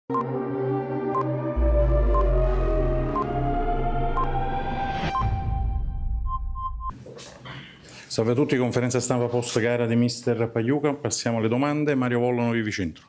Salve a tutti, conferenza stampa post gara di mister Pagliuca. Passiamo alle domande. Mario Vollo, Novi Vicentro.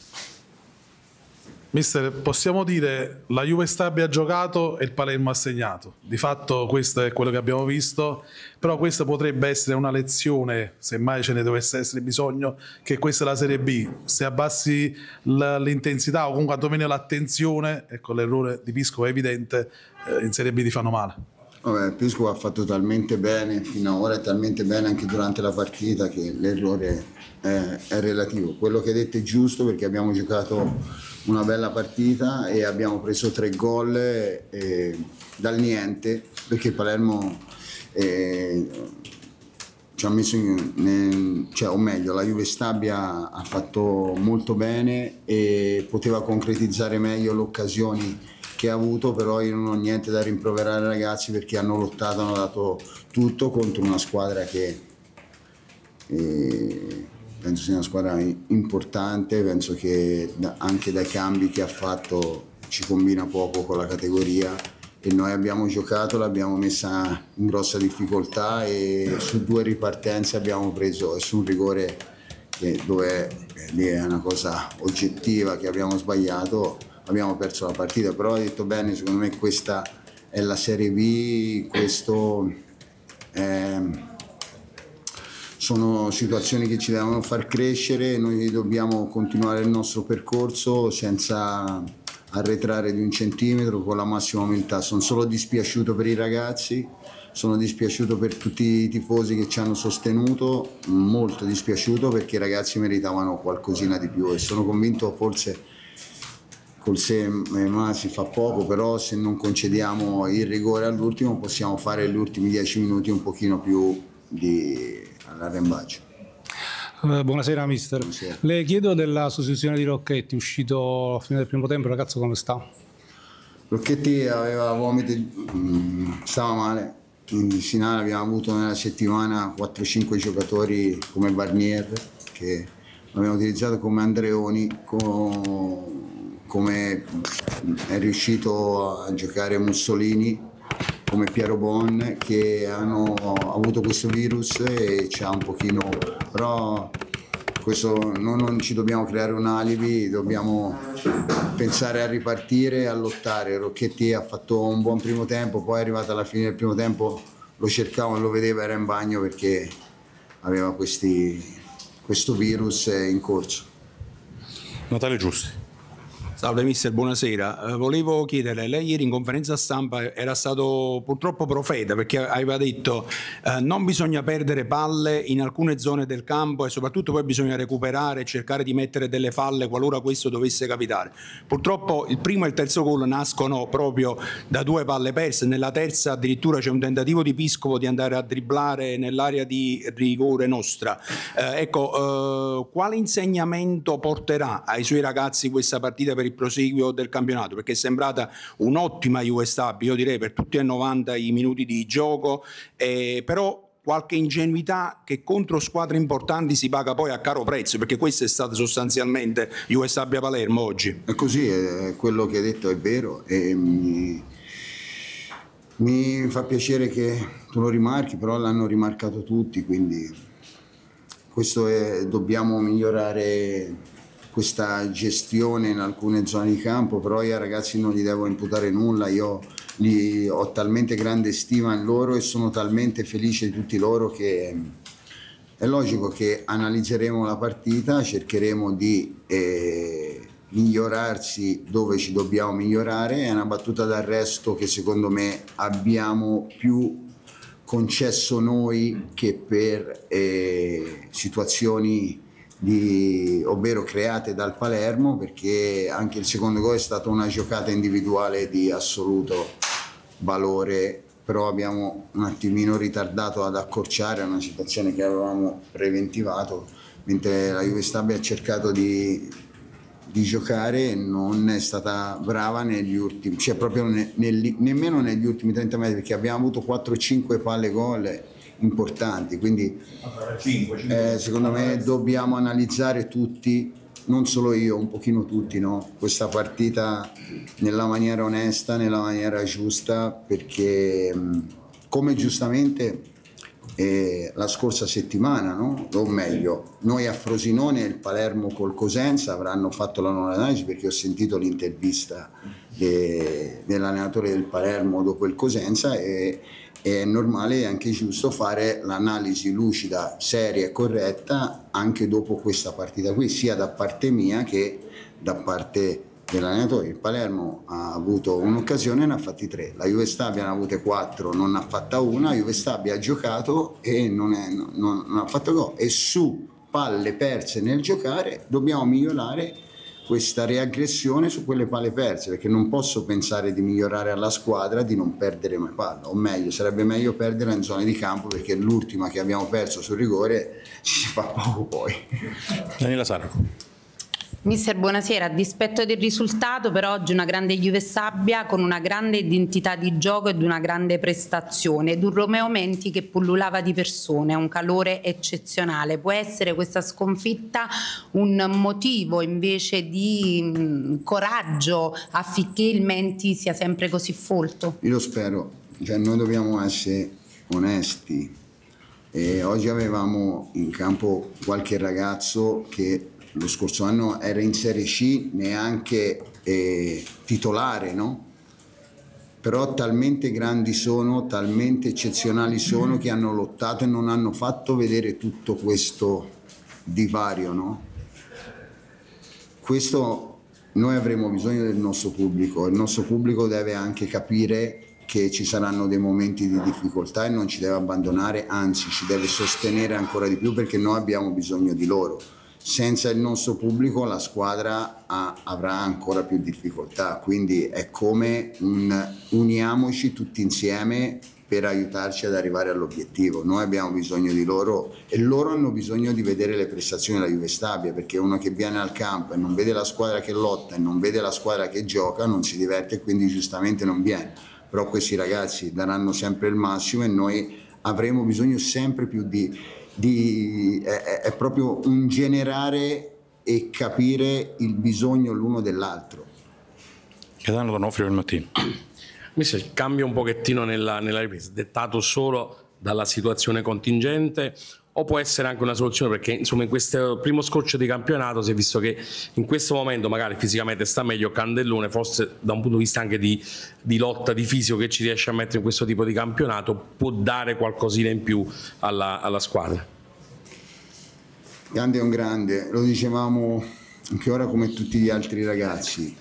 Mister, possiamo dire la Juve Stabia ha giocato e il Palermo ha segnato. Di fatto questo è quello che abbiamo visto, però questa potrebbe essere una lezione, se mai ce ne dovesse essere bisogno, che questa è la Serie B. Se abbassi l'intensità o comunque quantomeno l'attenzione, ecco, l'errore di Pisco è evidente, in Serie B ti fanno male. Vabbè, Pisco ha fatto talmente bene fino ad ora e talmente bene anche durante la partita che l'errore è relativo. Quello che hai detto è giusto, perché abbiamo giocato una bella partita e abbiamo preso 3 gol dal niente, perché il Palermo ci ha messo o meglio, la Juve Stabia ha fatto molto bene e poteva concretizzare meglio le occasioni che ha avuto, però io non ho niente da rimproverare ai ragazzi, perché hanno lottato, hanno dato tutto contro una squadra che penso sia una squadra importante. Penso che anche dai cambi che ha fatto ci combina poco con la categoria, e noi abbiamo giocato, l'abbiamo messa in grossa difficoltà e su 2 ripartenze abbiamo preso, su un rigore dove lì è una cosa oggettiva che abbiamo sbagliato, abbiamo perso la partita. Però hai detto bene, secondo me questa è la Serie B, questo sono situazioni che ci devono far crescere. Noi dobbiamo continuare il nostro percorso senza arretrare di 1 centimetro, con la massima umiltà. Sono solo dispiaciuto per i ragazzi, sono dispiaciuto per tutti i tifosi che ci hanno sostenuto, molto dispiaciuto, perché i ragazzi meritavano qualcosina di più, e sono convinto, forse col se ma si fa poco, però se non concediamo il rigore all'ultimo possiamo fare gli ultimi 10 minuti un pochino più all'arrembaggio. Buonasera mister. Buonasera. Le chiedo della sostituzione di Rocchetti, uscito a fine del primo tempo. Ragazzo, come sta? Rocchetti aveva vomiti, stava male. In finale abbiamo avuto nella settimana 4-5 giocatori come Barnier, che abbiamo utilizzato, come Andreoni, come è riuscito a giocare Mussolini, come Piero Bon, che hanno avuto questo virus e c'ha un pochino, però questo non ci dobbiamo creare un alibi, dobbiamo pensare a ripartire e a lottare. Rocchetti ha fatto un buon primo tempo, poi è arrivato alla fine del primo tempo, lo cercavo, lo vedeva, era in bagno perché aveva questo virus in corso. Natale Giusti. Salve mister, buonasera. Volevo chiedere, lei ieri in conferenza stampa era stato purtroppo profeta, perché aveva detto non bisogna perdere palle in alcune zone del campo e soprattutto poi bisogna recuperare e cercare di mettere delle falle qualora questo dovesse capitare. Purtroppo il primo e il terzo gol nascono proprio da 2 palle perse, nella terza addirittura c'è un tentativo di Piscopo di andare a dribblare nell'area di rigore nostra. Quale insegnamento porterà ai suoi ragazzi questa partita per il proseguio del campionato? Perché è sembrata un'ottima Juve Stabia, io direi per tutti e 90 i minuti di gioco, però qualche ingenuità che contro squadre importanti si paga poi a caro prezzo, perché questo è stato sostanzialmente Juve Stabia Palermo oggi. È così, quello che hai detto è vero, e mi fa piacere che tu lo rimarchi, però l'hanno rimarcato tutti, quindi questo dobbiamo migliorare questa gestione in alcune zone di campo, però io ai ragazzi non gli devo imputare nulla, io ho talmente grande stima in loro e sono talmente felice di tutti loro che è logico che analizzeremo la partita, cercheremo di migliorarsi dove ci dobbiamo migliorare. È una battuta d'arresto che secondo me abbiamo più concesso noi che per situazioni ovvero create dal Palermo, perché anche il secondo gol è stata una giocata individuale di assoluto valore, però abbiamo un attimino ritardato ad accorciare una situazione che avevamo preventivato, mentre la Juve Stabia ha cercato di giocare e non è stata brava negli ultimi, cioè proprio nemmeno negli ultimi 30 metri, perché abbiamo avuto 4-5 palle gol importanti, quindi secondo me dobbiamo analizzare tutti non solo io, un pochino tutti, no? Questa partita nella maniera onesta, nella maniera giusta, perché come giustamente la scorsa settimana, no? O meglio, noi a Frosinone e il Palermo col Cosenza avranno fatto la nuova analisi, perché ho sentito l'intervista dell'allenatore del Palermo dopo il Cosenza e è normale e anche giusto fare l'analisi lucida, seria e corretta anche dopo questa partita qui, sia da parte mia che da parte dell'allenatore. Il Palermo ha avuto un'occasione e ne ha fatti 3, la Juve Stabia ne ha avute 4, non ne ha fatta una, la Juve Stabia ha giocato e non ha fatto gol, e su palle perse nel giocare dobbiamo migliorare questa reaggressione su quelle palle perse, perché non posso pensare di migliorare alla squadra di non perdere mai palla, o meglio, sarebbe meglio perdere in zone di campo, perché l'ultima che abbiamo perso sul rigore ci si fa poco poi. Daniela Saraco. Mister, buonasera. A dispetto del risultato, per oggi una grande Juve Stabia con una grande identità di gioco ed una grande prestazione, ed un Romeo Menti che pullulava di persone, un calore eccezionale. Può essere questa sconfitta un motivo invece di coraggio affinché il Menti sia sempre così folto? Io lo spero, cioè, noi dobbiamo essere onesti. Oggi avevamo in campo qualche ragazzo che lo scorso anno era in Serie C, neanche titolare, no? Però talmente grandi sono, talmente eccezionali sono, che hanno lottato e non hanno fatto vedere tutto questo divario, no? Questo noi avremo bisogno del nostro pubblico, il nostro pubblico deve anche capire che ci saranno dei momenti di difficoltà e non ci deve abbandonare, anzi ci deve sostenere ancora di più, perché noi abbiamo bisogno di loro. Senza il nostro pubblico la squadra avrà ancora più difficoltà, quindi è come uniamoci tutti insieme per aiutarci ad arrivare all'obiettivo. Noi abbiamo bisogno di loro e loro hanno bisogno di vedere le prestazioni della Juve Stabia, perché uno che viene al campo e non vede la squadra che lotta e non vede la squadra che gioca non si diverte, e quindi giustamente non viene. Però questi ragazzi daranno sempre il massimo e noi avremo bisogno sempre più è proprio un generare e capire il bisogno l'uno dell'altro. Gaetano D'Onofrio del Mattino. Mister, cambia un pochettino nella ripresa, dettato solo dalla situazione contingente, o può essere anche una soluzione, perché insomma in questo primo scorcio di campionato si è visto che in questo momento magari fisicamente sta meglio Candellone, forse da un punto di vista anche di lotta, di fisico che ci riesce a mettere in questo tipo di campionato, può dare qualcosina in più alla squadra. Grande è un grande, lo dicevamo anche ora come tutti gli altri ragazzi.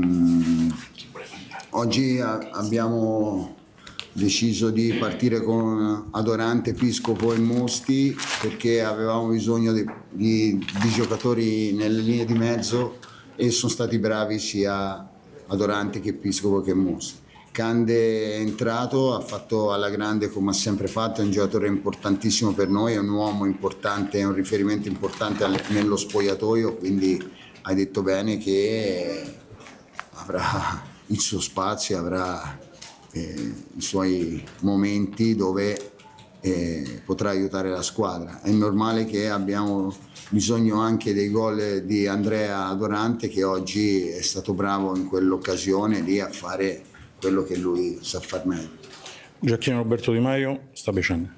Oggi abbiamo deciso di partire con Adorante, Piscopo e Mosti, perché avevamo bisogno di giocatori nelle linee di mezzo e sono stati bravi sia Adorante che Piscopo che Mosti. Cande è entrato, ha fatto alla grande come ha sempre fatto, è un giocatore importantissimo per noi, è un uomo importante, è un riferimento importante nello spogliatoio, quindi hai detto bene che avrà il suo spazio, avrà i suoi momenti dove potrà aiutare la squadra. È normale che abbiamo bisogno anche dei gol di Andrea Adorante, che oggi è stato bravo in quell'occasione lì a fare quello che lui sa far meglio. Giacchino Roberto Di Maio, sta piacendo.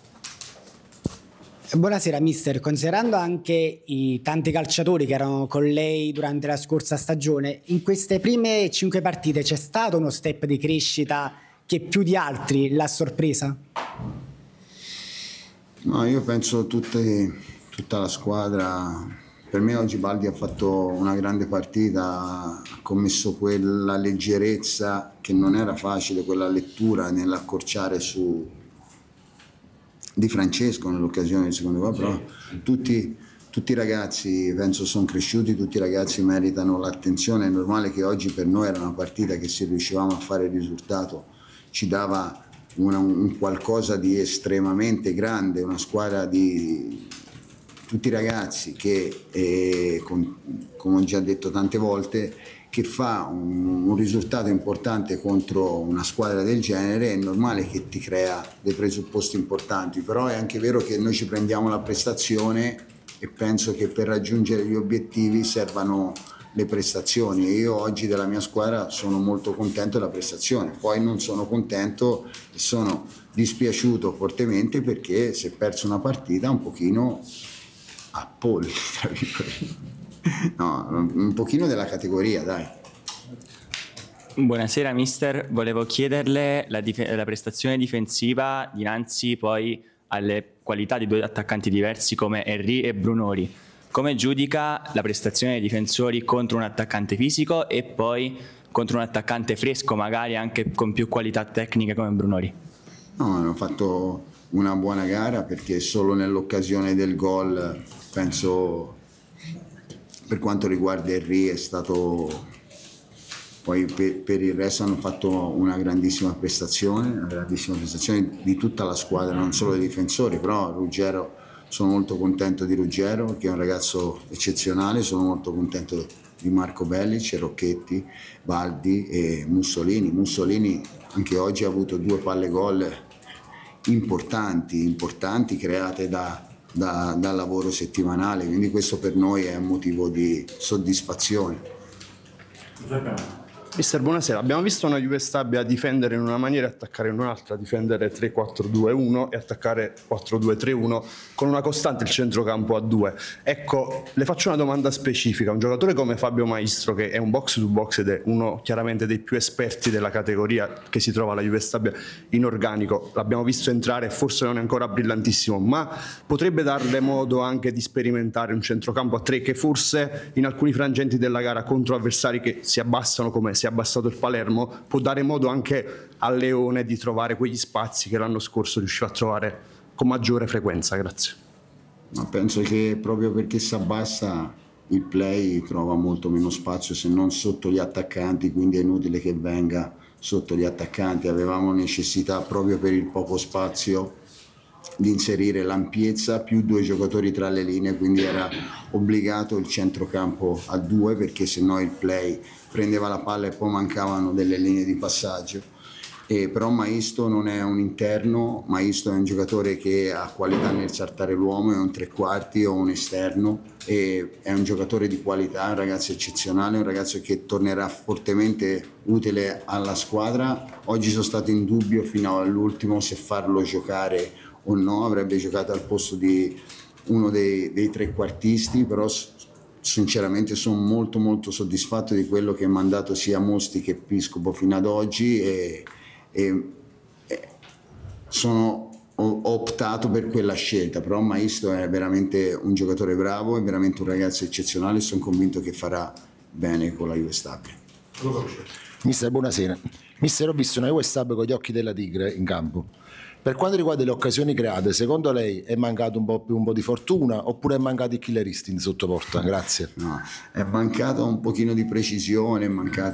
Buonasera mister, considerando anche i tanti calciatori che erano con lei durante la scorsa stagione, in queste prime 5 partite c'è stato uno step di crescita che più di altri l'ha sorpresa? No, io penso tutta la squadra. Per me oggi Baldi ha fatto una grande partita, ha commesso quella leggerezza che non era facile, quella lettura nell'accorciare su Di Francesco nell'occasione del secondo gol, però tutti i ragazzi penso sono cresciuti, tutti i ragazzi meritano l'attenzione. È normale che oggi per noi era una partita che, se riuscivamo a fare il risultato, ci dava un qualcosa di estremamente grande, una squadra di tutti i ragazzi che, come ho già detto tante volte, che fa un risultato importante contro una squadra del genere. È normale che ti crea dei presupposti importanti, però è anche vero che noi ci prendiamo la prestazione e penso che per raggiungere gli obiettivi servano le prestazioni, e io oggi della mia squadra sono molto contento della prestazione. Poi non sono contento e sono dispiaciuto fortemente perché si è perso una partita un pochino a polli, tra virgolette. No, un pochino della categoria, dai. Buonasera mister, volevo chiederle la prestazione difensiva dinanzi poi alle qualità di due attaccanti diversi come Henry e Brunori. Come giudica la prestazione dei difensori contro un attaccante fisico e poi contro un attaccante fresco, magari anche con più qualità tecniche come Brunori? No, hanno fatto una buona gara, perché solo nell'occasione del gol, penso, per quanto riguarda Henry, è stato... Poi per il resto hanno fatto una grandissima prestazione di tutta la squadra, non solo dei difensori, però Ruggero, sono molto contento di Ruggero perché è un ragazzo eccezionale, sono molto contento di Marco Bellic, Rocchetti, Baldi e Mussolini. Mussolini anche oggi ha avuto 2 palle gol importanti create dal lavoro settimanale, quindi questo per noi è un motivo di soddisfazione. Mister, buonasera. Abbiamo visto una Juve Stabia difendere in una maniera e attaccare in un'altra, difendere 3-4-2-1 e attaccare 4-2-3-1 con una costante il centrocampo a 2. Ecco, le faccio una domanda specifica. Un giocatore come Fabio Maistro, che è un box to box ed è uno chiaramente dei più esperti della categoria che si trova alla Juve Stabia in organico, l'abbiamo visto entrare, forse non è ancora brillantissimo, ma potrebbe darle modo anche di sperimentare un centrocampo a 3 che forse in alcuni frangenti della gara contro avversari che si abbassano, come si è abbassato il Palermo, può dare modo anche al Leone di trovare quegli spazi che l'anno scorso riusciva a trovare con maggiore frequenza. Grazie. Ma penso che proprio perché si abbassa il play trova molto meno spazio, se non sotto gli attaccanti, quindi è inutile che venga sotto gli attaccanti. Avevamo necessità, proprio per il poco spazio, di inserire l'ampiezza più 2 giocatori tra le linee, quindi era obbligato il centrocampo a 2, perché sennò il play prendeva la palla e poi mancavano delle linee di passaggio. Però Maisto non è un interno, Maisto è un giocatore che ha qualità nel saltare l'uomo, è un 3/4 o un esterno, e è un giocatore di qualità, un ragazzo eccezionale, un ragazzo che tornerà fortemente utile alla squadra. Oggi sono stato in dubbio fino all'ultimo se farlo giocare o no, avrebbe giocato al posto di uno dei trequartisti, però sinceramente sono molto soddisfatto di quello che ha mandato sia Mosti che Piscopo fino ad oggi, e ho optato per quella scelta. Però Maisto è veramente un giocatore bravo, è veramente un ragazzo eccezionale e sono convinto che farà bene con la Juve Stabia. Mister, buonasera. Mister, ho visto una Juve Stabia con gli occhi della tigre in campo. Per quanto riguarda le occasioni create, secondo lei è mancato un po' di fortuna oppure è mancato il killer instinct sotto porta? Grazie. No, è mancato un pochino di precisione, è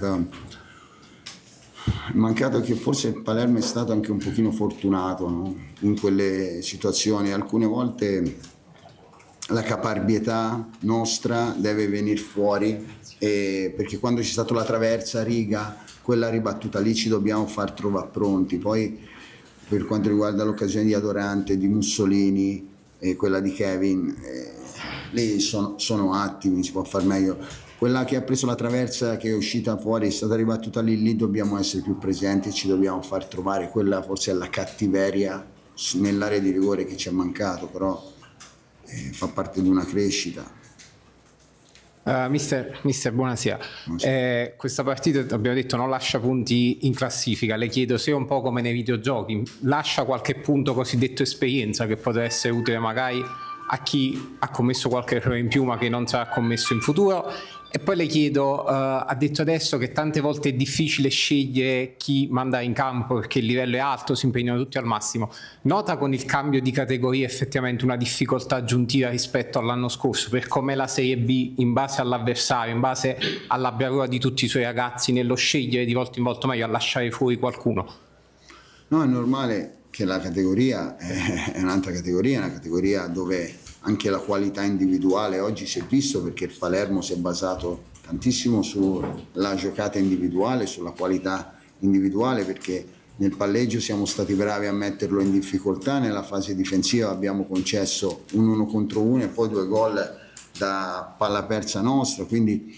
mancato che forse il Palermo è stato anche un pochino fortunato, no? In quelle situazioni. Alcune volte la caparbietà nostra deve venire fuori, perché quando c'è stata la traversa riga, quella ribattuta lì ci dobbiamo far trovare pronti. Poi per quanto riguarda l'occasione di Adorante, di Mussolini e quella di Kevin, lì sono attimi, si può far meglio. Quella che ha preso la traversa, che è uscita fuori, è stata ribattuta lì dobbiamo essere più presenti, ci dobbiamo far trovare. Quella forse è la cattiveria nell'area di rigore che ci è mancato, però fa parte di una crescita. Mister, buonasera. Questa partita, abbiamo detto, non lascia punti in classifica. Le chiedo se un po' come nei videogiochi lascia qualche punto cosiddetto esperienza che potrà essere utile magari a chi ha commesso qualche errore in più ma che non sarà commesso in futuro. E poi le chiedo, ha detto adesso che tante volte è difficile scegliere chi mandare in campo perché il livello è alto, si impegnano tutti al massimo. Nota con il cambio di categoria effettivamente una difficoltà aggiuntiva rispetto all'anno scorso, per com'è la Serie B in base all'avversario, in base alla bravura di tutti i suoi ragazzi nello scegliere di volta in volta meglio, a lasciare fuori qualcuno? No, è normale che la categoria è un'altra categoria, una categoria dove anche la qualità individuale oggi si è visto, perché il Palermo si è basato tantissimo sulla giocata individuale, sulla qualità individuale, perché nel palleggio siamo stati bravi a metterlo in difficoltà, nella fase difensiva abbiamo concesso un 1 contro 1 e poi 2 gol da palla persa nostra, quindi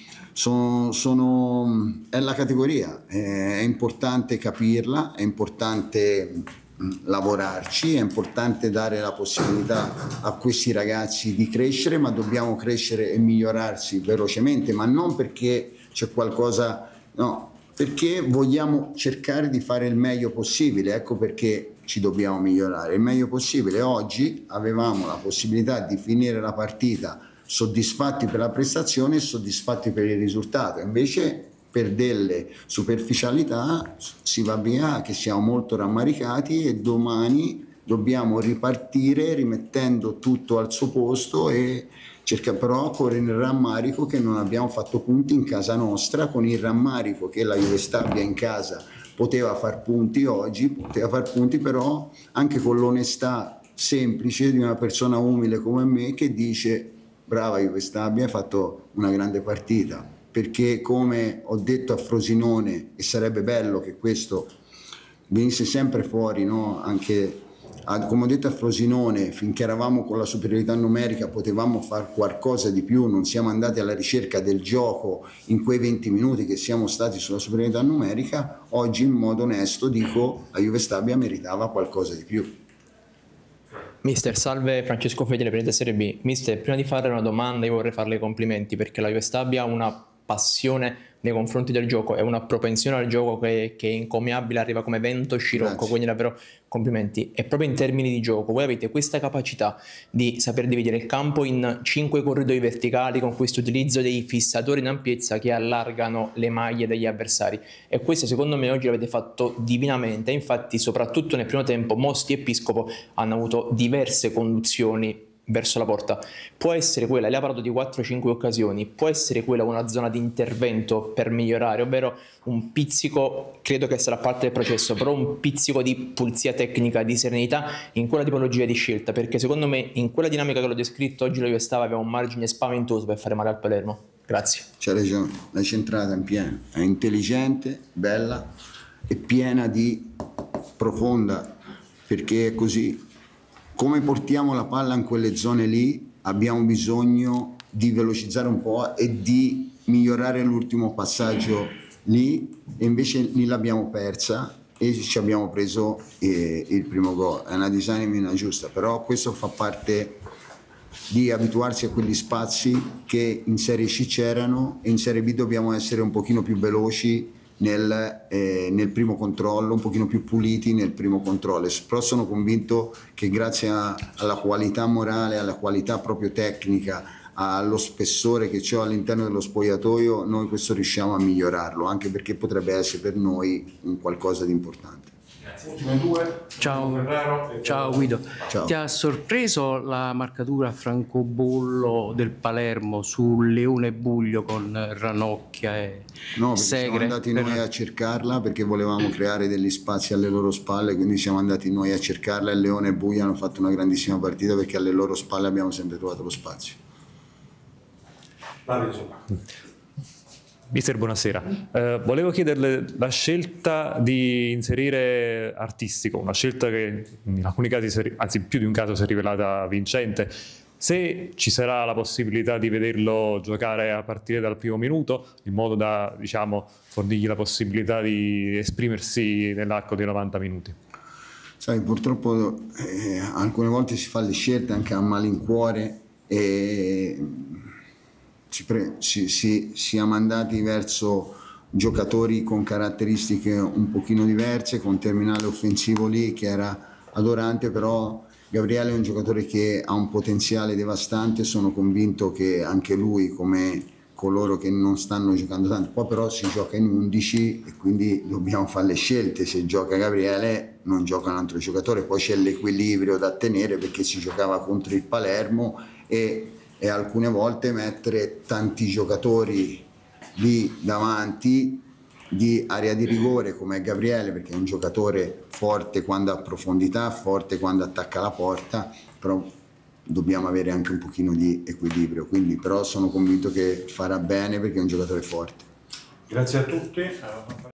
è la categoria, è importante capirla, è importante lavorarci, è importante dare la possibilità a questi ragazzi di crescere, ma dobbiamo crescere e migliorarsi velocemente, ma non perché c'è qualcosa, no, perché vogliamo cercare di fare il meglio possibile, ecco perché ci dobbiamo migliorare il meglio possibile. Oggi avevamo la possibilità di finire la partita soddisfatti per la prestazione e soddisfatti per il risultato, invece per delle superficialità si va via che siamo molto rammaricati e domani dobbiamo ripartire rimettendo tutto al suo posto e però con il rammarico che non abbiamo fatto punti in casa nostra, con il rammarico che la Juve Stabia in casa poteva far punti oggi, poteva far punti però anche con l'onestà semplice di una persona umile come me che dice brava Juve Stabia, hai fatto una grande partita, perché come ho detto a Frosinone, e sarebbe bello che questo venisse sempre fuori, no? Anche come ho detto a Frosinone, finché eravamo con la superiorità numerica potevamo fare qualcosa di più, non siamo andati alla ricerca del gioco in quei 20 minuti che siamo stati sulla superiorità numerica. Oggi in modo onesto dico la Juve Stabia meritava qualcosa di più. Mister, salve, Francesco Fedele, presidente Serie B. Mister, prima di fare una domanda io vorrei farle i complimenti perché la Juve Stabia ha una passione nei confronti del gioco e una propensione al gioco che è incommiabile, arriva come vento scirocco, quindi davvero complimenti. E proprio in termini di gioco, voi avete questa capacità di saper dividere il campo in 5 corridoi verticali con questo utilizzo dei fissatori in ampiezza che allargano le maglie degli avversari, e questo secondo me oggi l'avete fatto divinamente. Infatti soprattutto nel primo tempo Mosti e Piscopo hanno avuto diverse conduzioni verso la porta. Può essere quella, lei ha parlato di 4-5 occasioni, può essere quella una zona di intervento per migliorare, ovvero un pizzico, credo che sarà parte del processo, però un pizzico di pulizia tecnica, di serenità in quella tipologia di scelta, perché secondo me in quella dinamica che l'ho descritto oggi la Juve Stabia aveva un margine spaventoso per fare male al Palermo. Grazie. C'ha ragione, l'hai centrata in pieno, è intelligente, bella e piena di profonda, perché è così. Come portiamo la palla in quelle zone lì abbiamo bisogno di velocizzare un po' e di migliorare l'ultimo passaggio lì, e invece lì l'abbiamo persa e ci abbiamo preso il primo gol. È una disamina giusta, però questo fa parte di abituarsi a quegli spazi che in Serie C c'erano e in Serie B dobbiamo essere un pochino più veloci nel primo controllo, un pochino più puliti nel primo controllo, però sono convinto che grazie alla qualità morale, alla qualità proprio tecnica, allo spessore che c'ho all'interno dello spogliatoio, noi questo riusciamo a migliorarlo, anche perché potrebbe essere per noi un qualcosa di importante. Ultime due. Ciao Guido. Ciao. Ti ha sorpreso la marcatura francobollo del Palermo sul Leone Buglio con Ranocchia e No, perché Segre? siamo andati noi a cercarla perché volevamo creare degli spazi alle loro spalle, quindi siamo andati noi a cercarla e Leone e Buglio hanno fatto una grandissima partita perché alle loro spalle abbiamo sempre trovato lo spazio. Mister, buonasera. Volevo chiederle la scelta di inserire Artistico, una scelta che in alcuni casi, anzi più di un caso, si è rivelata vincente. Se ci sarà la possibilità di vederlo giocare a partire dal primo minuto, in modo da, diciamo, fornirgli la possibilità di esprimersi nell'arco dei 90 minuti. Sai, purtroppo alcune volte si fa le scelte anche a malincuore e siamo andati verso giocatori con caratteristiche un pochino diverse, con un terminale offensivo lì che era adorante, però Gabriele è un giocatore che ha un potenziale devastante, sono convinto che anche lui, come coloro che non stanno giocando tanto, poi però si gioca in 11 e quindi dobbiamo fare le scelte, se gioca Gabriele non gioca un altro giocatore, poi c'è l'equilibrio da tenere perché si giocava contro il Palermo e alcune volte mettere tanti giocatori lì davanti di area di rigore come Gabriele, perché è un giocatore forte quando ha profondità, forte quando attacca la porta, però dobbiamo avere anche un pochino di equilibrio, quindi però sono convinto che farà bene perché è un giocatore forte. Grazie a tutti.